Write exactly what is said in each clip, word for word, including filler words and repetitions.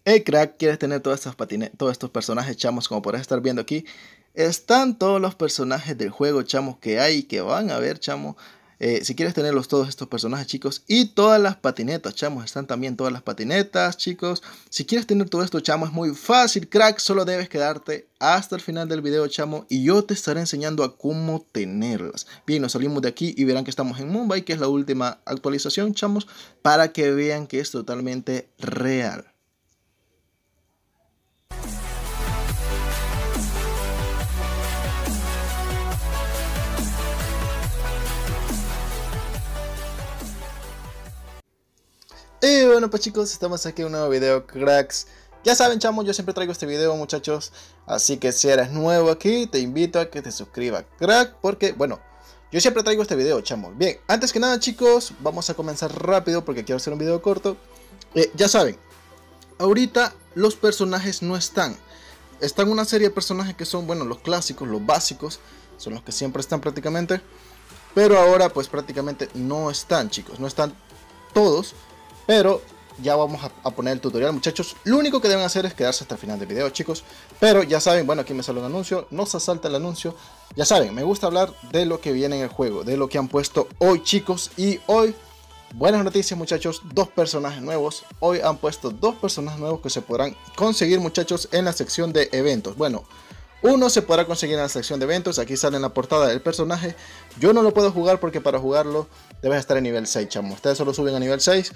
Hey crack, ¿quieres tener todas estas patine todos estos personajes, chamos? Como podrás estar viendo aquí, están todos los personajes del juego, chamos, que hay y que van a ver, chamo. Eh, si quieres tenerlos todos estos personajes, chicos, y todas las patinetas, chamos, están también todas las patinetas, chicos. Si quieres tener todo esto, chamo, es muy fácil, crack, solo debes quedarte hasta el final del video, chamo, y yo te estaré enseñando a cómo tenerlas. Bien, nos salimos de aquí y verán que estamos en Mumbai, que es la última actualización, chamos, para que vean que es totalmente real. Y bueno pues chicos, estamos aquí en un nuevo video, cracks. Ya saben, chamos, yo siempre traigo este video, muchachos. Así que si eres nuevo aquí, te invito a que te suscribas, crack. Porque, bueno, yo siempre traigo este video, chamos. Bien, antes que nada, chicos, vamos a comenzar rápido porque quiero hacer un video corto. eh, Ya saben, ahorita los personajes no están. Están una serie de personajes que son, bueno, los clásicos, los básicos. Son los que siempre están prácticamente. Pero ahora pues prácticamente no están, chicos. No están todos. Pero ya vamos a, a poner el tutorial, muchachos. Lo único que deben hacer es quedarse hasta el final del video, chicos. Pero ya saben, bueno, aquí me sale un anuncio. No se salta el anuncio. Ya saben, me gusta hablar de lo que viene en el juego, de lo que han puesto hoy, chicos. Y hoy, buenas noticias, muchachos. Dos personajes nuevos. Hoy han puesto dos personajes nuevos que se podrán conseguir, muchachos, en la sección de eventos. Bueno, uno se podrá conseguir en la sección de eventos. Aquí sale en la portada del personaje. Yo no lo puedo jugar porque para jugarlo debes estar en nivel seis, chamo. Ustedes solo suben a nivel seis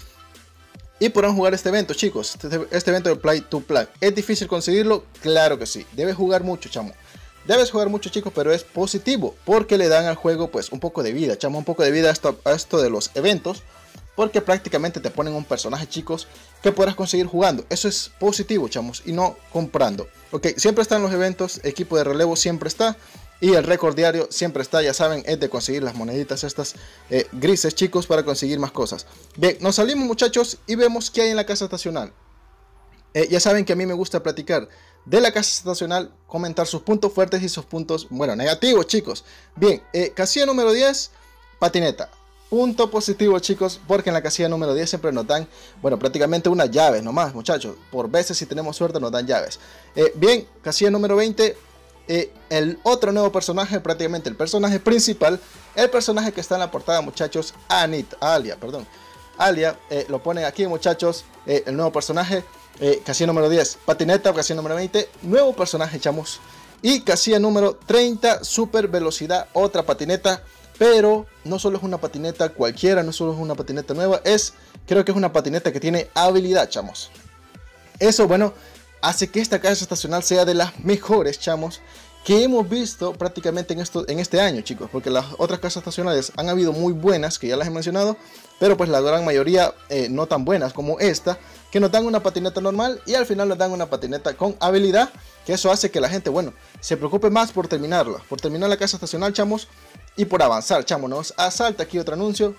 y podrán jugar este evento, chicos. Este, este evento de Play to Play. ¿Es difícil conseguirlo? Claro que sí. Debes jugar mucho, chamo. Debes jugar mucho, chicos, pero es positivo porque le dan al juego pues un poco de vida, chamo. Un poco de vida a esto, a esto de los eventos. Porque prácticamente te ponen un personaje, chicos, que podrás conseguir jugando. Eso es positivo, chamos, y no comprando. Ok, siempre están los eventos, equipo de relevo siempre está. Y el récord diario siempre está, ya saben, es de conseguir las moneditas estas eh, grises, chicos, para conseguir más cosas. Bien, nos salimos, muchachos, y vemos qué hay en la casa estacional. Eh, ya saben que a mí me gusta platicar de la casa estacional, comentar sus puntos fuertes y sus puntos, bueno, negativos, chicos. Bien, eh, casilla número diez, patineta. Punto positivo, chicos, porque en la casilla número diez siempre nos dan, bueno, prácticamente unas llaves nomás, muchachos. Por veces, si tenemos suerte, nos dan llaves. Eh, bien, casilla número veinte. Eh, el otro nuevo personaje, prácticamente el personaje principal, el personaje que está en la portada, muchachos, Anit, Alia, perdón, Alia, eh, lo ponen aquí, muchachos, eh, el nuevo personaje, eh, casilla número diez, patineta, casilla número veinte, nuevo personaje, chamos, y casilla número treinta, super velocidad, otra patineta, pero no solo es una patineta cualquiera, no solo es una patineta nueva, es, creo que es una patineta que tiene habilidad, chamos. Eso, bueno, hace que esta casa estacional sea de las mejores, chamos, que hemos visto prácticamente en, esto, en este año, chicos. Porque las otras casas estacionales han habido muy buenas, que ya las he mencionado, pero pues la gran mayoría eh, no tan buenas como esta, que nos dan una patineta normal y al final nos dan una patineta con habilidad, que eso hace que la gente, bueno, se preocupe más por terminarla, por terminar la casa estacional, chamos, y por avanzar, chamos. Nos asalta aquí otro anuncio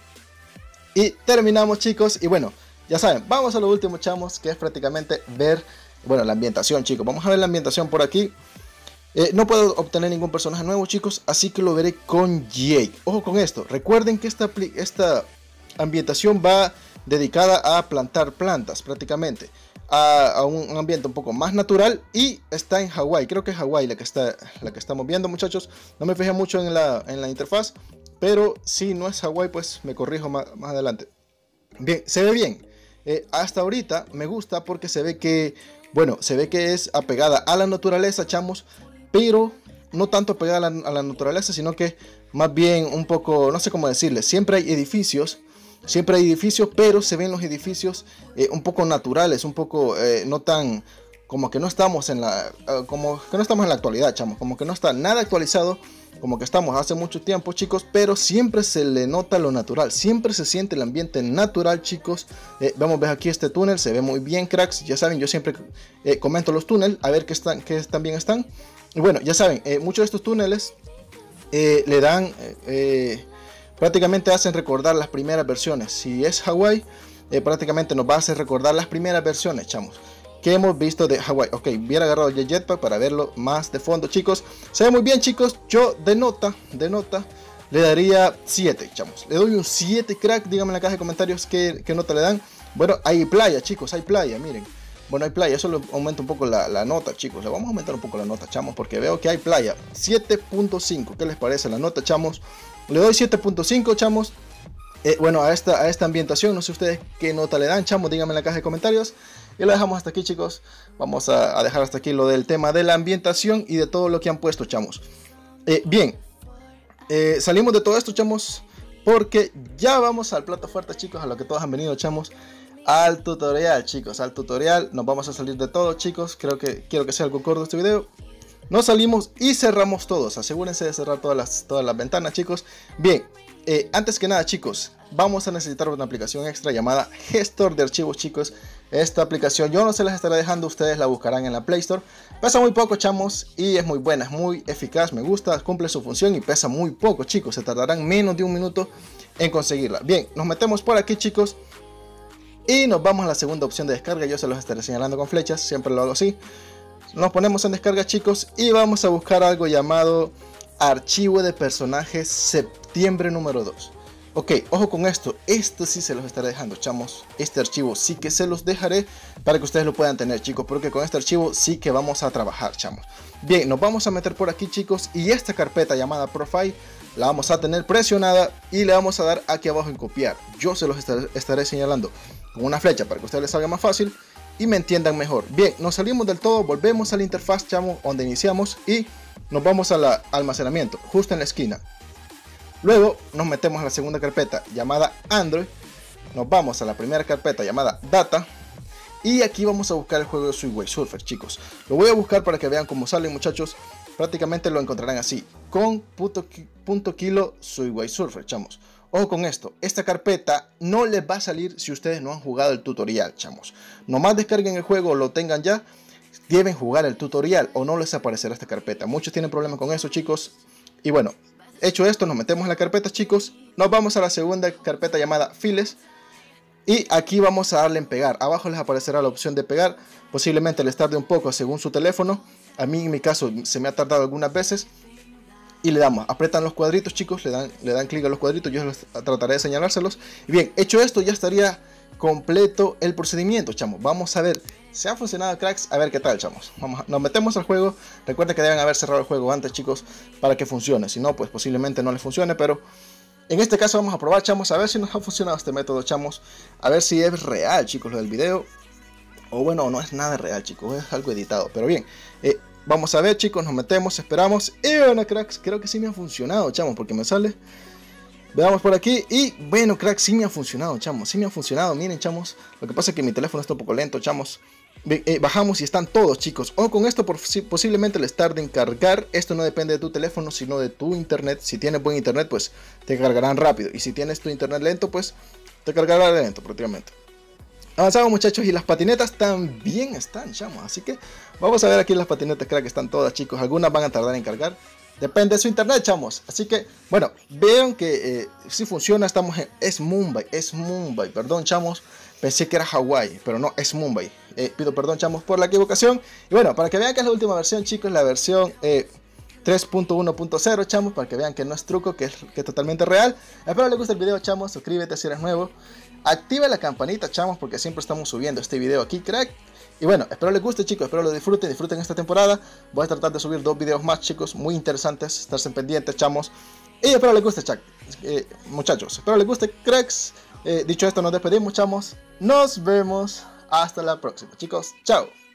y terminamos, chicos. Y bueno, ya saben, vamos a lo último, chamos, que es prácticamente ver, bueno, la ambientación, chicos. Vamos a ver la ambientación por aquí. Eh, no puedo obtener ningún personaje nuevo, chicos, así que lo veré con Jake. Ojo con esto. Recuerden que esta, esta ambientación va dedicada a plantar plantas, prácticamente. A, a un ambiente un poco más natural. Y está en Hawái. Creo que es Hawái la que está, la que estamos viendo, muchachos. No me fijé mucho en la, en la interfaz. Pero si no es Hawái, pues me corrijo más, más adelante. Bien, se ve bien. Eh, hasta ahorita me gusta porque se ve que, bueno, se ve que es apegada a la naturaleza, chamos, pero no tanto apegada a la, a la naturaleza, sino que más bien un poco, no sé cómo decirle, siempre hay edificios, siempre hay edificios, pero se ven los edificios eh, un poco naturales, un poco eh, no tan, como que no estamos en la, uh, como que no estamos en la actualidad, chamos, como que no está nada actualizado, como que estamos hace mucho tiempo, chicos, pero siempre se le nota lo natural, siempre se siente el ambiente natural, chicos. Eh, vamos a ver aquí este túnel, se ve muy bien, cracks. Ya saben, yo siempre eh, comento los túneles, a ver qué están, qué también están. Y bueno, ya saben, eh, muchos de estos túneles eh, le dan, eh, eh, prácticamente hacen recordar las primeras versiones. Si es Hawái, eh, prácticamente nos va a hacer recordar las primeras versiones, chamos, que hemos visto de Hawái. Ok, hubiera agarrado el jetpack para verlo más de fondo, chicos. Se ve muy bien, chicos. Yo de nota, de nota, le daría siete, chamos. Le doy un siete, crack. Díganme en la caja de comentarios qué, qué nota le dan. Bueno, hay playa, chicos, hay playa, miren. Bueno, hay playa, eso le aumenta un poco la, la nota, chicos. Le vamos a aumentar un poco la nota, chamos, porque veo que hay playa. siete punto cinco, ¿qué les parece la nota, chamos? Le doy siete punto cinco, chamos. Eh, bueno, a esta, a esta ambientación, no sé ustedes qué nota le dan, chamos, díganme en la caja de comentarios. Y lo dejamos hasta aquí, chicos. Vamos a, a dejar hasta aquí lo del tema de la ambientación y de todo lo que han puesto, chamos. Eh, bien, eh, salimos de todo esto, chamos, porque ya vamos al plato fuerte, chicos, a lo que todos han venido, chamos. Al tutorial, chicos, al tutorial. Nos vamos a salir de todo, chicos. Creo que quiero que sea algo corto este video. Nos salimos y cerramos todos. Asegúrense de cerrar todas las, todas las ventanas, chicos. Bien, eh, antes que nada, chicos, vamos a necesitar una aplicación extra llamada Gestor de Archivos, chicos. Esta aplicación yo no se las estaré dejando, ustedes la buscarán en la Play Store. Pesa muy poco, chamos, y es muy buena, es muy eficaz, me gusta, cumple su función y pesa muy poco, chicos. Se tardarán menos de un minuto en conseguirla. Bien, nos metemos por aquí, chicos. Y nos vamos a la segunda opción de descarga. Yo se los estaré señalando con flechas, siempre lo hago así. Nos ponemos en descarga, chicos, y vamos a buscar algo llamado Archivo de Personajes Septiembre número dos. Ok, ojo con esto, esto sí se los estaré dejando, chamos. Este archivo sí que se los dejaré para que ustedes lo puedan tener, chicos, porque con este archivo sí que vamos a trabajar, chamos. Bien, nos vamos a meter por aquí, chicos, y esta carpeta llamada Profile la vamos a tener presionada y le vamos a dar aquí abajo en copiar. Yo se los estaré, estaré señalando con una flecha para que a ustedes les salga más fácil y me entiendan mejor. Bien, nos salimos del todo, volvemos a la interfaz, chamo, donde iniciamos, y nos vamos al almacenamiento, justo en la esquina. Luego nos metemos a la segunda carpeta llamada Android, nos vamos a la primera carpeta llamada Data, y aquí vamos a buscar el juego de Subway Surfer, chicos. Lo voy a buscar para que vean cómo sale, muchachos. Prácticamente lo encontrarán así, con punto, punto kilo Subway Surfer, chamos. Ojo con esto, esta carpeta no les va a salir si ustedes no han jugado el tutorial, chamos. Nomás descarguen el juego o lo tengan ya, deben jugar el tutorial o no les aparecerá esta carpeta. Muchos tienen problemas con eso, chicos. Y bueno, hecho esto, nos metemos en la carpeta, chicos. Nos vamos a la segunda carpeta llamada Files. Y aquí vamos a darle en pegar. Abajo les aparecerá la opción de pegar. Posiblemente les tarde un poco según su teléfono. A mí en mi caso se me ha tardado algunas veces. Y le damos, apretan los cuadritos, chicos, le dan, le dan clic a los cuadritos, yo los trataré de señalárselos. Y bien, hecho esto, ya estaría completo el procedimiento, chamos. Vamos a ver si ha funcionado, cracks, a ver qué tal, chamos. Vamos a, nos metemos al juego. Recuerden que deben haber cerrado el juego antes, chicos, para que funcione. Si no, pues posiblemente no les funcione, pero en este caso vamos a probar, chamos, a ver si nos ha funcionado este método, chamos. A ver si es real, chicos, lo del video. O bueno, no es nada real, chicos, es algo editado, pero bien. Eh, Vamos a ver, chicos, nos metemos, esperamos. Y bueno, cracks, creo que sí me ha funcionado, chamos, porque me sale. Veamos por aquí. Y bueno, cracks, sí me ha funcionado, chamos. Sí me ha funcionado, miren, chamos. Lo que pasa es que mi teléfono está un poco lento, chamos. Eh, bajamos y están todos, chicos. Ojo con esto, por, si, posiblemente les tarde en cargar. Esto no depende de tu teléfono, sino de tu internet. Si tienes buen internet, pues te cargarán rápido. Y si tienes tu internet lento, pues te cargará lento, prácticamente. Avanzamos, muchachos, y las patinetas también están, chamos. Así que vamos a ver aquí las patinetas, creo que están todas, chicos. Algunas van a tardar en cargar. Depende de su internet, chamos. Así que, bueno, vean que eh, si funciona. Estamos en... Es Mumbai, es Mumbai. Perdón, chamos. Pensé que era Hawái, pero no, es Mumbai. Eh, pido perdón, chamos, por la equivocación. Y bueno, para que vean que es la última versión, chicos, la versión... Eh, tres punto uno punto cero, chamos, para que vean que no es truco, que es, que es totalmente real. Espero les guste el video, chamos, suscríbete si eres nuevo. Activa la campanita, chamos, porque siempre estamos subiendo este video aquí, crack. Y bueno, espero les guste, chicos, espero lo disfruten, disfruten esta temporada. Voy a tratar de subir dos videos más, chicos, muy interesantes, estarse pendientes, chamos. Y espero les guste, chac, eh, muchachos, espero les guste, cracks. Eh, dicho esto, nos despedimos, chamos. Nos vemos hasta la próxima, chicos, chao.